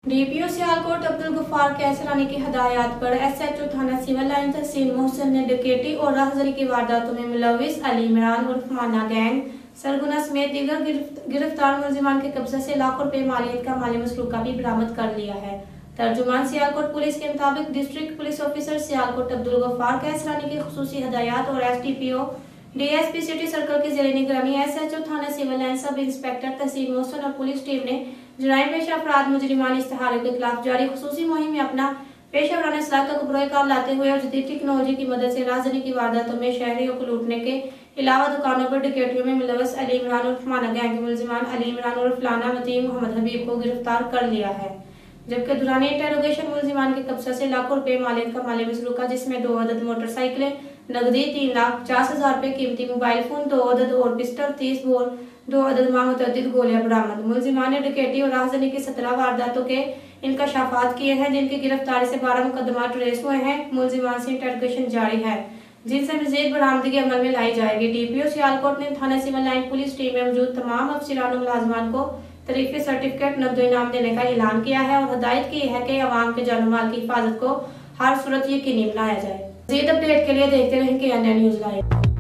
DPO Sialkot Abdul Ghaffar Kaisrani की हदायत पर एसएचओ थाना सिविल लाइन तहसीन मोहसिन ने डकैती और राहगीरी की वारदातों में मुलविस अली इमरान उर्फ माना गैंग सरगुना समेत दीगर गिरफ्तार मुलजिमान के कब्जे से लाखों रुपए मालियत का माली मसरूका भी बरामद कर लिया है। तर्जुमान सियालकोट पुलिस के मुताबिक district police officer Sialkot Abdul Ghaffar Kaisrani की खुसूसी हदायत और एसडीपीओ डीएसपी सिटी सर्कल की जेर निगरानी एसएचओ थाना civil line sub inspector Tehseen Mohsin और पुलिस टीम ने जराइम पेशा अफराद मुजरिमानी इस्तेहारों के खिलाफ जारी खुसूसी मुहिम में अपना पेशा वराना सलाह का बुरोकार लाते हुए और जदीद टेक्नोलॉजी की मदद से राहगीरी की वारदातों में शहरियों को लूटने के अलावा दुकानों पर डकैतियों में मुलविस अली इमरान उर्फ माना गैंग के मुलजिमान अली इमरान उर्फ लाना मतीम मोहम्मद हबीब को गिरफ्तार कर लिया है। जबकि दौरान इंटेरोगेशन मुलजिमान के कब्जा से लाखों रुपए मालियत का माली मसरूका जिसमें 2 अदद मोटरसाइकिलें, नकदी 3,50,000 रुपए कीमती मोबाइल फोन, 2 अदद और पिस्टल, 30 बोर, 2 अदद मुतअद्दिद गोलियां बरामद। मुलजिमान ने डकैती और राहगीरी की 17 वारदातों के इंकशाफात किए हैं, जिनकी गिरफ्तारी से 12 मुकदमा ट्रेस हुए हैं। मुलजिमान से इंटेरोगेशन जारी है, जिनसे मजीद बरामदगी अमल में लाई जाएगी। डीपीओ सियालकोट ने थाना सिविल लाइन पुलिस टीम में मौजूद तमाम अफसरान और मुलाजमान को तरीके सर्टिफिकेट नकद इनाम देने का ऐलान किया है और हदायत की है कि अवाम के जान माल की हिफाजत को हर सूरत यकीनी बनाया जाए। मजीद अपडेट के लिए देखते रहें KNN न्यूज़ लाइव।